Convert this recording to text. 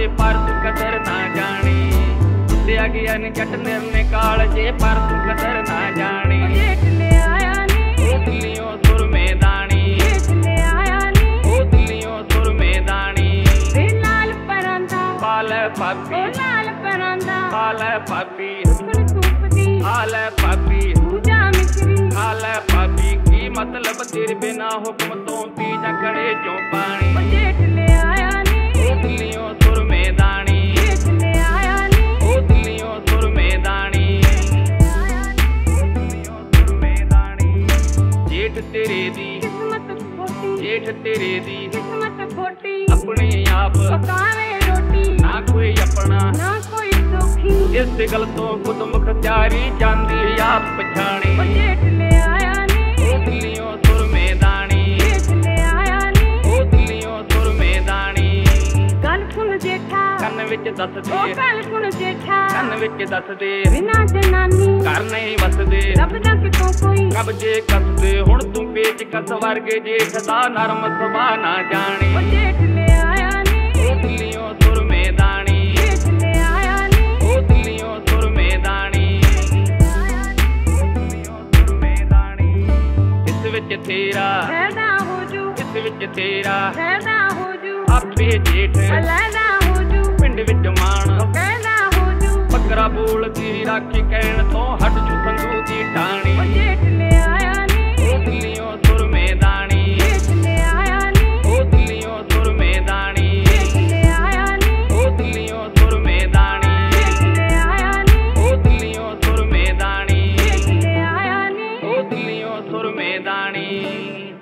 जे पर तू कदर ना जानी। दिया गया ने जट निर्ने काल जे पर तू कदर ना जानी। जेठ ले आया नी ओ दिलियों सुर में दानी। जेठ ले आया नी ओ दिलियों सुर में दानी। वे लाल परांदा पाल पापी ओ लाल परांदा पाल पापी सुन सूपदी हाल पापी पूजा मिश्री हाल पापी की मतलब तेरे बिना हुक्म तो पी जा कड़े चों पानी। ओ जेठ ले आया नी ओ दिलियों सुर में दानी। जेठ ले आया नी ओ दिलियों सुर में दानी। ओ दिलियों सुर में दानी। जेठ तेरे दी किस्मत खोटी जेठ तेरे दी किस्मत खोटी अपने आप पकावे रोटी ना कोई अपना ना कोई सौखी इस गल तो खुद मुख्तियारी जांदी आप पछाणी। ओ जेठ ले आया नी ओ दिलियों सुर में दानी। जेठ ले आया नी ओ दिलियों सुर में दानी। गल सुन जेठा ਕੰਨ ਵਿੱਚ ਦੱਸ ओ ਦੇ गल सुन जेठा ਕੰਨ ਵਿੱਚ ਦੱਸ ਦੇ बिना जनानी ਘਰ ਨਹੀਂ ਵਸਦੇ रब दा कितों कोई ਕਬਜੇ ਕੱਸਦੇ ਹੁਣ ਤੂੰ ਪੇਚ ਕਸ ਵਰਗੇ ਜੇਠ ਦਾ ਨਰਮ ਸੁਭਾ ਨਾ ਜਾਣੀ। ओ जेठ ले आया नी ओ दिलियों सुर में दानी। जेठ ले आया नी ओ दिलियों सुर में दानी। ओ दिलियों सुर में दानी। ਇਸ ਵਿੱਚ ਤੇਰਾ फैदा हो जू ਇਸ ਵਿੱਚ ਤੇਰਾ फैदा हो जू ਆਪੇ ਜੇਠ अलहदा हो जू ਪਿੰਡ ਵਿੱਚ ਮਾਣ कैदा हो जू ਬੱਕਰਾ ਬੋਲਦੀ ਰਾਖੀ ਕਹਿਣ ਤੋਂ ਹਟ ਜੂ ਸੰਗੂ ਦੀ ਟਾਣੀ। ओ जेठ ले आया नी ओ दिलियों सुर में दानी। जेठ ले आया नी ओ दिलियों सुर में दानी। जेठ ले आया नी ओ दिलियों सुर में दानी। जेठ ले आया नी ओ दिलियों सुर में दानी। जेठ ले आया नी ओ दिलियों सुर में दानी।